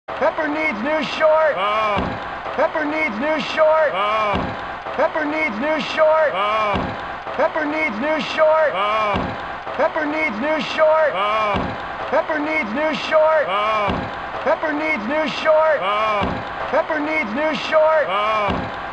Pepper needs new short. Pepper needs new short. Pepper needs new short. Pepper needs new short. Pepper needs new short. Pepper needs new short. Pepper needs new short. Pepper needs new short.